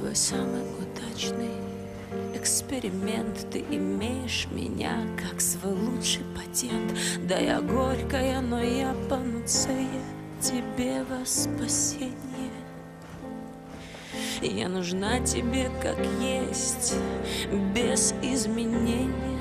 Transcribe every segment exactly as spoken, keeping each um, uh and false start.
твой самый удачный эксперимент. Ты имеешь меня как свой лучший патент. Да, я горькая, но я панацея тебе во спасение. Я нужна тебе как есть, без изменения.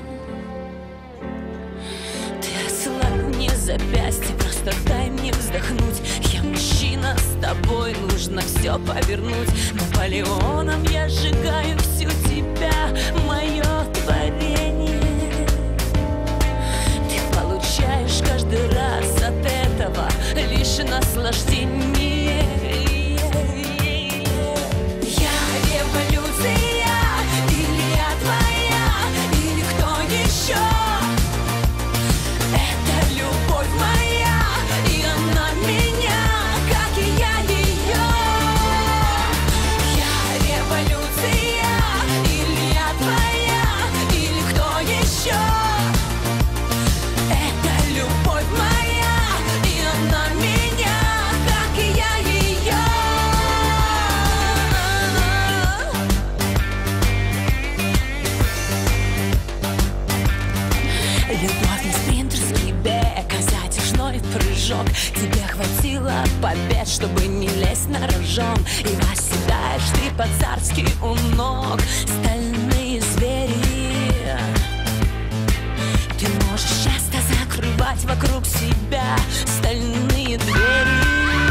Ты ослабь мне запястье, просто дай мне вздохнуть. Я мужчина, с тобой нужно все повернуть. Наполеоном я сжигаю всю тебя, мое творение. Ты получаешь каждый раз от этого лишь наслаждение. Я революция, или я твоя, или кто еще? Это любовь моя, и она меня, как и я ее. Я революция, или я твоя, или кто еще? Это любовь моя, и она меня, как и я ее. Любовь не спринтерский бег, а затяжной прыжок. Тебе хватило побед, чтобы не лезть на рожон. И восседаешь ты по-царски у ног. Стальные звери. Ты можешь часто закрывать вокруг себя стальные двери.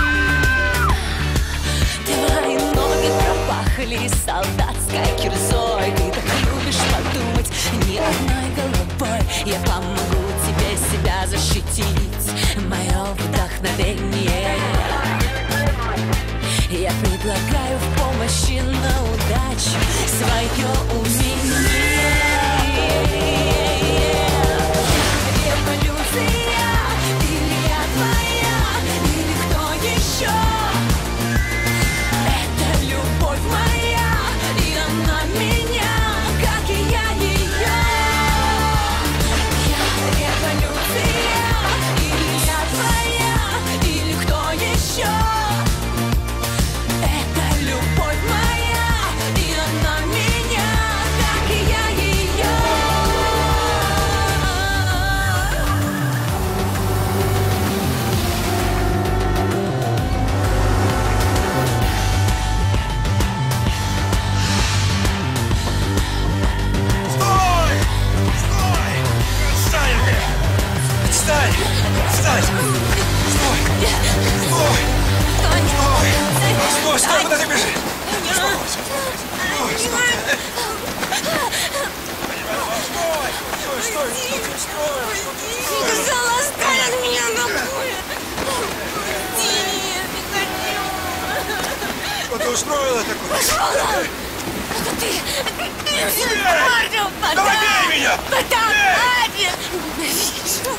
Твои ноги пропахли солдатской кирзой. Ты так любишь подумать не одной головой. Я помогу тебе себя защитить, мое вдохновение. Я предлагаю в помощи на удачу свое умение. Я революция, или я твоя, или кто еще? Это любовь моя, и она меня, как и я ее. Я революция, или я твоя, или кто еще? Это любовь моя, и она меня, как и я ее. Стой! Стой! Отстань! Отстань! Отстань! Стой! Стой! Стой! Стой! Стой! Куда ты бежишь? Стой! Стой! Стой! Стой! Стой! Стой! Я сказала, оставь от меня ногой. Нет, не хочу. Что ты устроила такое? Пошел он! Это ты! Это ты! Парню, Давай бей меня! потом! Бей! Ненавижу!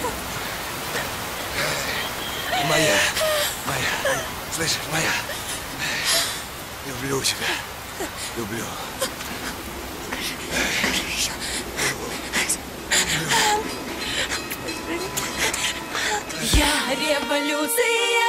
Моя, моя, слышишь, моя. Люблю тебя. Люблю. Я революция!